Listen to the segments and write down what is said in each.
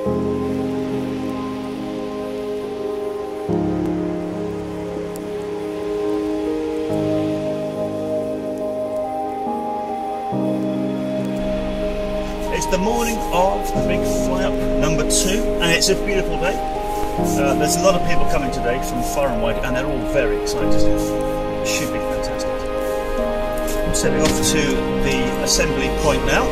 It's the morning of the big fly-up number 2, and it's a beautiful day. There's a lot of people coming today from far and wide, and they're all very excited. It should be fantastic. I'm setting off to the assembly point now.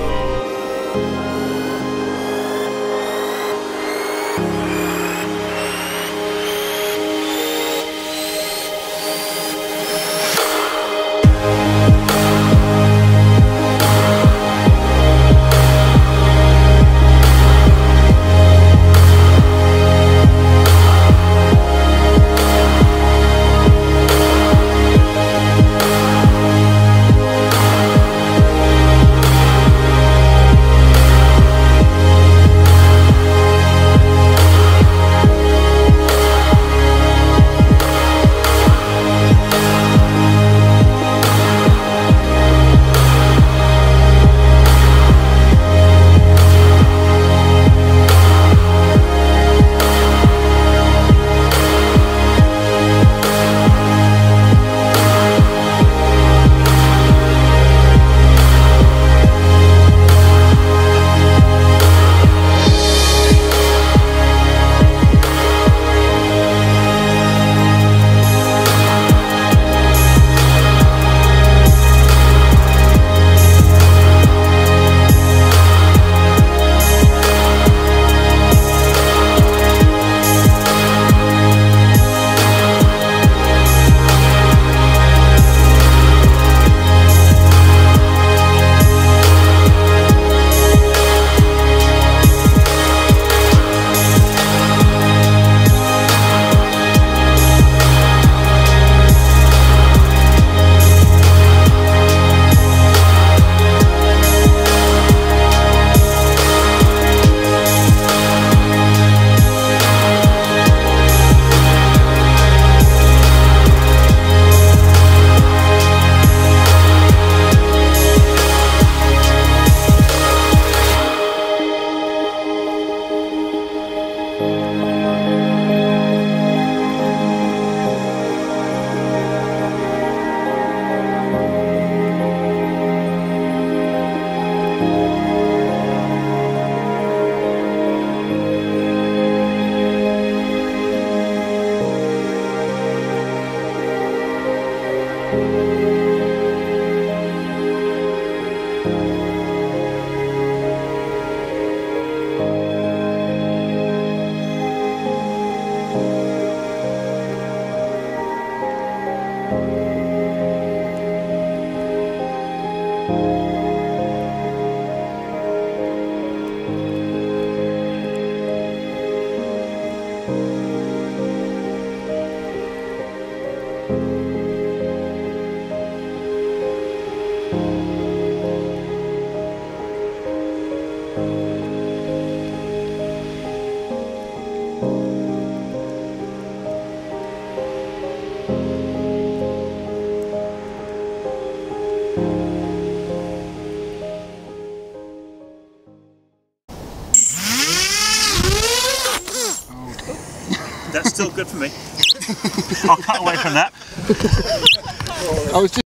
That's still good for me. I'll cut away from that.